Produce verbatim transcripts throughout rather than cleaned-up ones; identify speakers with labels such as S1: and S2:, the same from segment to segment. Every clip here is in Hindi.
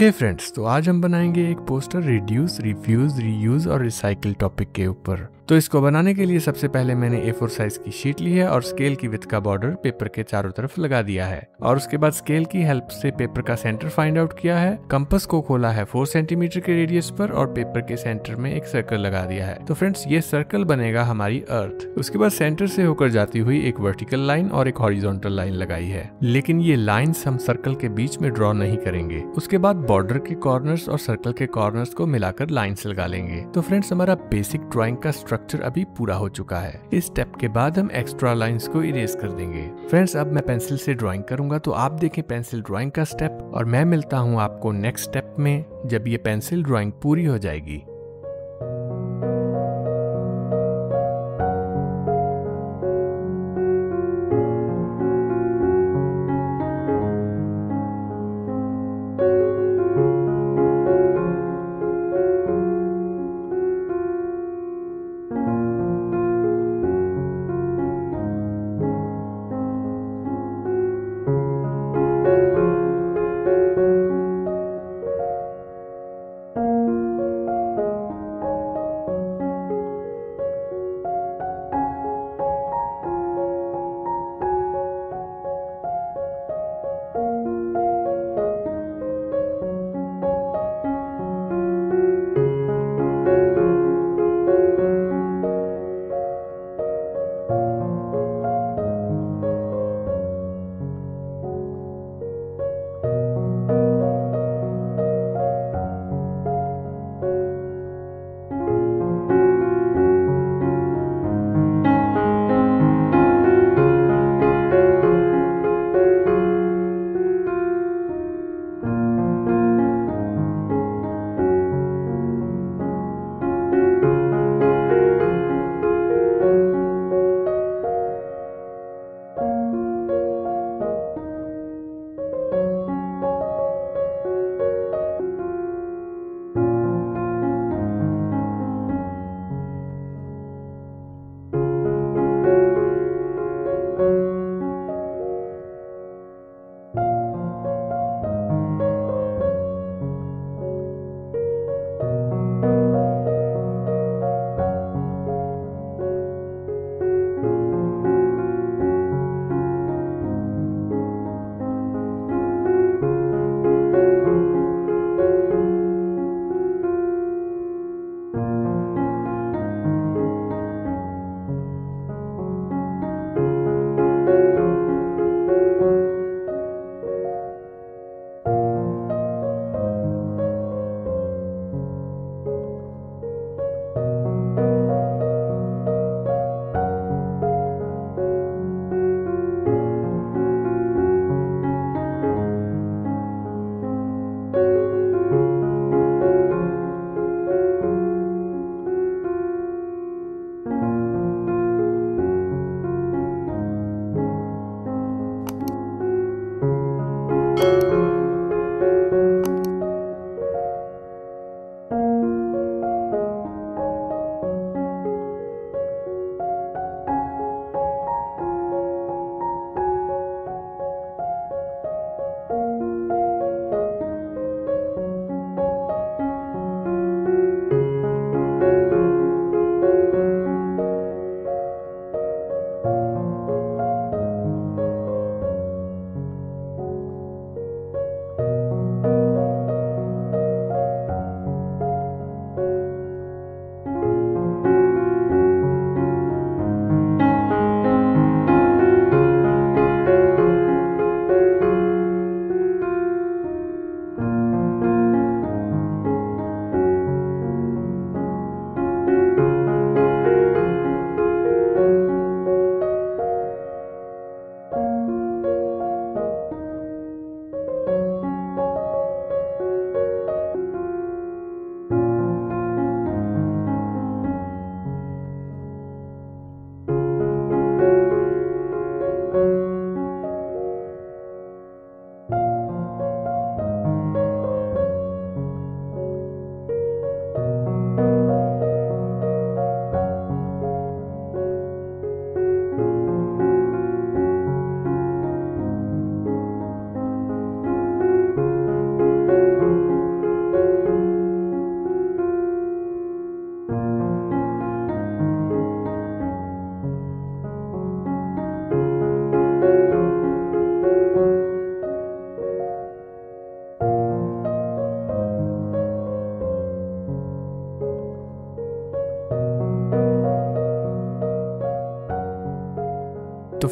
S1: हे फ्रेंड्स, तो आज हम बनाएंगे एक पोस्टर रिड्यूस, रिफ्यूज, रीयूज और रिसाइकिल टॉपिक के ऊपर। तो इसको बनाने के लिए सबसे पहले मैंने ए फोर साइज की शीट ली है और स्केल की विड्थ का बॉर्डर पेपर के चारों तरफ लगा दिया है और उसके बाद स्केल की हेल्प से पेपर का सेंटर फाइंड आउट किया है। कंपास को खोला है फोर सेंटीमीटर के रेडियस पर और पेपर के सेंटर में एक सर्कल लगा दिया है। तो फ्रेंड्स, ये सर्कल बनेगा हमारी अर्थ। उसके बाद सेंटर से होकर जाती हुई एक वर्टिकल लाइन और एक हॉरिजॉन्टल लाइन लगाई है, लेकिन ये लाइंस हम सर्कल के बीच में ड्रॉ नहीं करेंगे। उसके बाद बॉर्डर के कॉर्नर्स और सर्कल के कॉर्नर्स को मिलाकर लाइंस लगा लेंगे। तो फ्रेंड्स, हमारा बेसिक ड्राइंग का स्ट्रक्चर अभी पूरा हो चुका है। इस स्टेप के बाद हम एक्स्ट्रा लाइंस को इरेज कर देंगे। फ्रेंड्स, अब मैं पेंसिल से ड्राइंग करूंगा, तो आप देखें पेंसिल ड्राइंग का स्टेप और मैं मिलता हूं आपको नेक्स्ट स्टेप में, जब ये पेंसिल ड्राइंग पूरी हो जाएगी।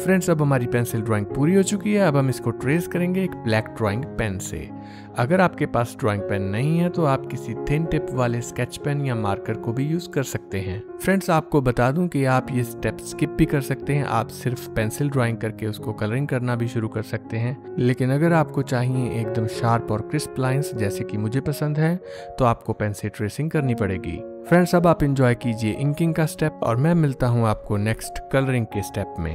S1: तो फ्रेंड्स अब हमारी पेंसिल ड्राइंग पूरी हो चुकी है। अब हम इसको ट्रेस करेंगे एक ब्लैक ड्राइंग पेन से। अगर आपके पास ड्राइंग पेन नहीं है तो आप किसी थिन टिप वाले स्केच पेन या मार्कर को भी यूज कर सकते हैं। फ्रेंड्स आपको बता दूं कि आप ये स्टेप स्किप भी कर सकते हैं। आप सिर्फ पेंसिल ड्राइंग करके उसको कलरिंग करना भी शुरू कर सकते हैं। लेकिन अगर आपको चाहिए एकदम शार्प और क्रिस्प लाइंस जैसे कि मुझे पसंद है तो आपको पेन से ट्रेसिंग करनी पड़ेगी। फ्रेंड्स अब आप इंजॉय कीजिए इंकिंग का स्टेप और मैं मिलता हूँ आपको नेक्स्ट कलरिंग के स्टेप में।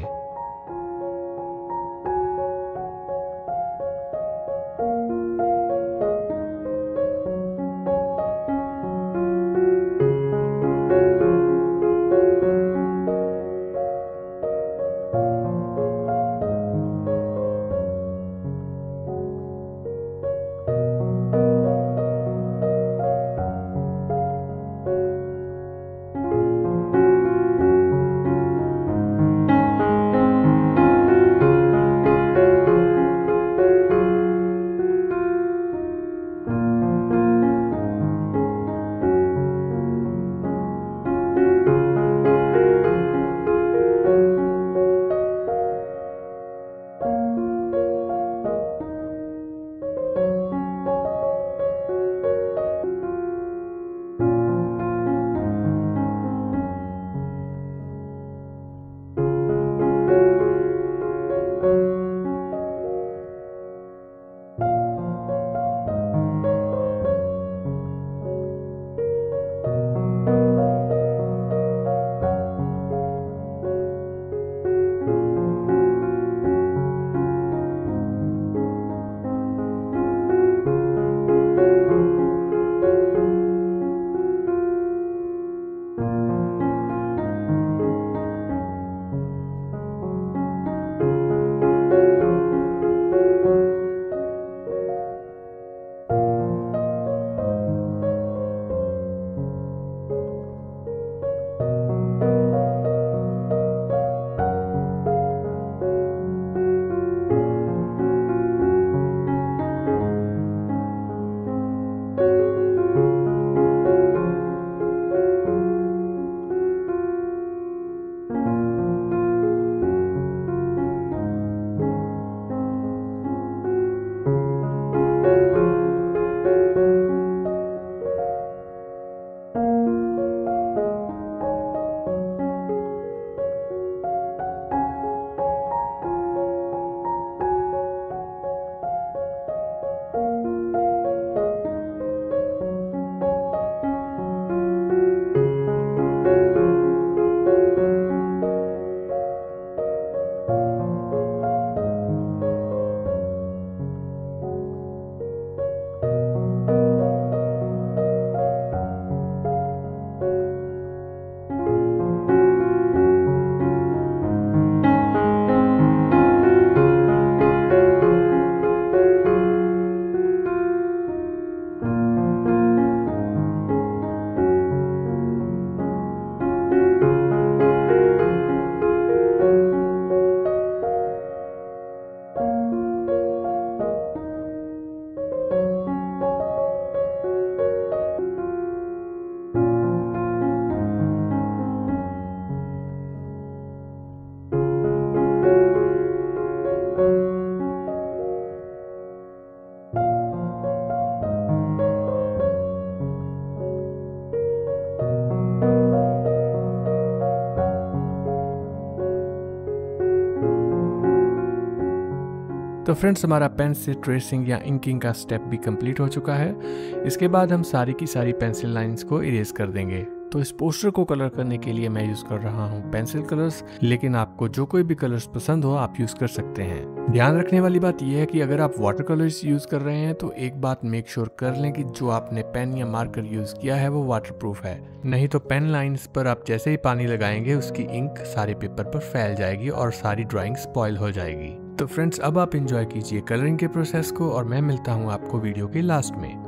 S1: तो फ्रेंड्स हमारा पेन से ट्रेसिंग या इंकिंग का स्टेप भी कंप्लीट हो चुका है। इसके बाद हम सारी की सारी पेंसिल लाइंस को इरेज कर देंगे। तो इस पोस्टर को कलर करने के लिए मैं यूज कर रहा हूँ पेंसिल कलर्स, लेकिन आपको जो कोई भी कलर्स पसंद हो आप यूज कर सकते हैं। ध्यान रखने वाली बात यह है कि अगर आप वाटर कलर्स यूज कर रहे हैं तो एक बात मेक श्योर कर लें कि जो आपने पेन या मार्कर यूज किया है वो वाटरप्रूफ है, नहीं तो पेन लाइंस पर आप जैसे ही पानी लगाएंगे उसकी इंक सारे पेपर पर फैल जाएगी और सारी ड्राइंग स्पॉइल हो जाएगी। तो फ्रेंड्स अब आप एंजॉय कीजिए कलरिंग के प्रोसेस को और मैं मिलता हूँ आपको वीडियो के लास्ट में।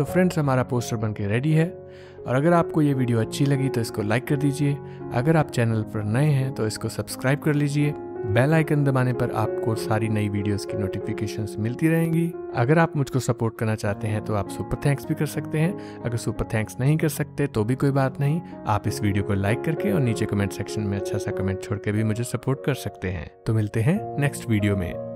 S1: फ्रेंड्स, हमारा पोस्टर बन के रेडी है। और अगर आपको ये वीडियो अच्छी लगी तो इसको लाइक कर दीजिए। अगर आप चैनल पर नए हैं तो इसको सब्सक्राइब कर लीजिए। बेल आइकन दबाने पर आपको सारी नई वीडियोस की नोटिफिकेशंस मिलती रहेंगी। अगर आप मुझको सपोर्ट करना चाहते हैं तो आप सुपर थैंक्स भी कर सकते हैं। अगर सुपर थैंक्स नहीं कर सकते तो भी कोई बात नहीं, आप इस वीडियो को लाइक करके और नीचे कमेंट सेक्शन में अच्छा सा कमेंट छोड़ के भी मुझे सपोर्ट कर सकते हैं। तो मिलते हैं नेक्स्ट वीडियो में।